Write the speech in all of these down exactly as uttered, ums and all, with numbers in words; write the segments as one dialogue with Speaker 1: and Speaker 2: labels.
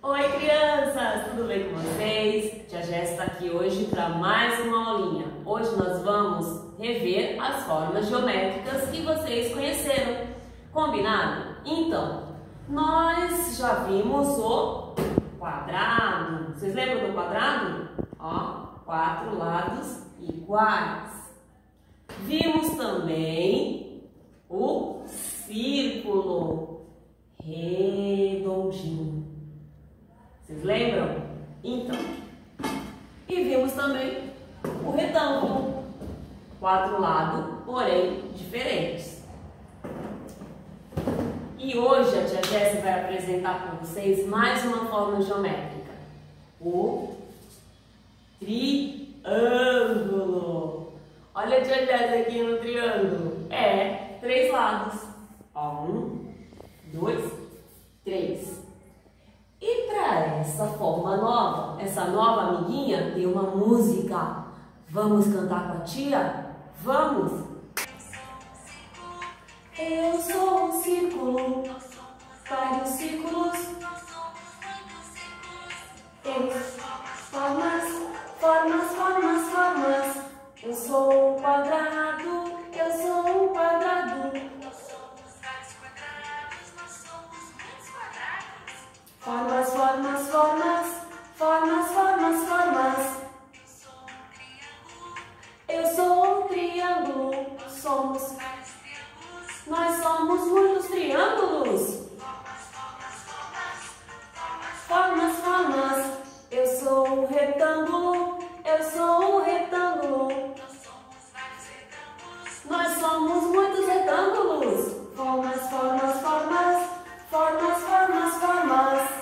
Speaker 1: Oi, crianças! Tudo bem com vocês? Tia Jéssica está aqui hoje para mais uma aulinha. Hoje nós vamos rever as formas geométricas que vocês conheceram. Combinado? Então, nós já vimos o quadrado. Vocês lembram do quadrado? Ó, quatro lados iguais. Vimos também o círculo redondinho. Vocês lembram? Então, e vimos também o retângulo, quatro lados, porém diferentes. E hoje a tia Jéssica vai apresentar para vocês mais uma forma geométrica, o triângulo. Olha a tia Jéssica aqui no triângulo, é três lados. Ó, um, dois, três. E para essa forma nova, essa nova amiguinha, tem uma música. Vamos cantar com a tia? Vamos! Eu sou um círculo, vários círculos. Eu formas, formas, formas, formas. Eu sou um quadrado, eu sou um quadrado. Formas, formas, formas, formas, formas, formas. Eu sou um triângulo, somos. Nós somos muitos triângulos. Formas, formas. Eu sou um retângulo, eu sou um retângulo. Nós somos muitos retângulos. Formas, formas, formas, formas, formas, formas.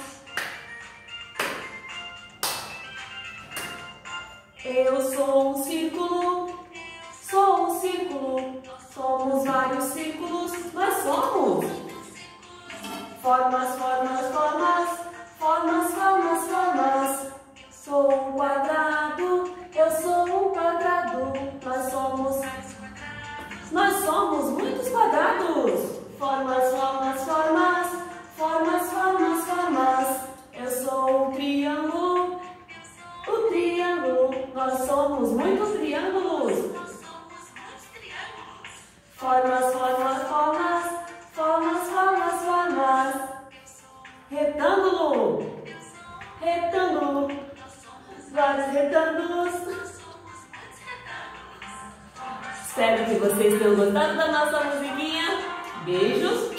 Speaker 1: Eu sou um círculo, sou um círculo, somos vários círculos, nós somos. Formas, formas, formas, formas, formas, formas. Sou um quadrado, eu sou um quadrado, nós somos. Nós somos muitos quadrados. Formas, formas, formas, formas, formas, formas. Eu sou um triângulo, o triângulo. Nós somos muitos triângulos. Formas, formas, formas, formas, formas, formas. Retângulo, retângulo, vários retângulos. Espero que vocês tenham gostado da nossa musiquinha. Beijos.